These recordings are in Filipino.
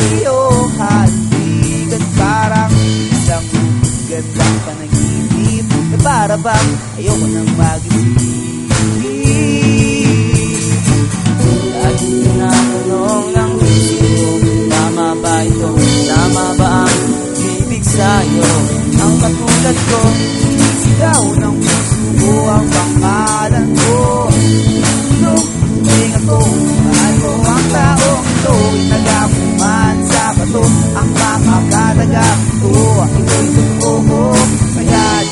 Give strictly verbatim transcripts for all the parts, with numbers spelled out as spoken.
iyo, kaibigan. Parang isang gandang panaginip na para bang ayoko nang mag-isip. Lagi tinatanong ng puso ko, tama ba ito? Tama ba ang ibig sa'yo? Ang katulad ko, sinisigaw ng puso ko ang pangalan ko. Tulog, tuwing ako, mahal ko ang taong ito. Inagamuman sa bato, ang makakatagang ito. Ito'y totoo ko, kaya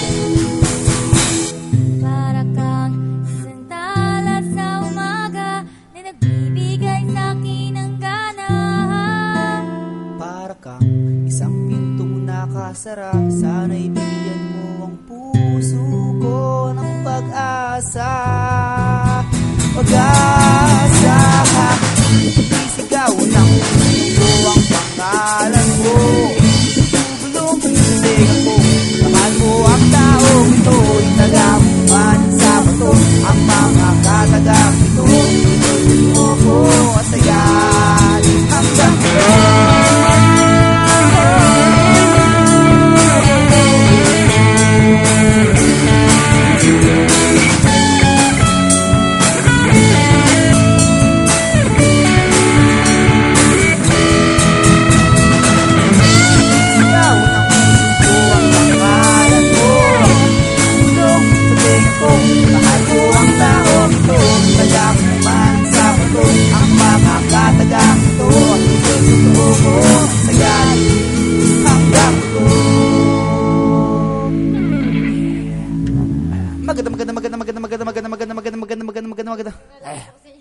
para kang sandala sa umaga na nagbibigay sa'kin ng gana. para kang isang pintong nakasara. Sana'y bigyan mo ang puso ko ng pag-asa. Pag-asa, isigaw ng puso ang pangalan mo. Bulong, bulong ako, mahal mo ang taong ito. Inagamuman sa bato, ang mga katagang ito. Ito'y mo ko, asayan hanggang ito. Maganda, maganda, maganda, maganda, maganda, maganda, maganda, maganda, maganda, maganda, maganda, maganda.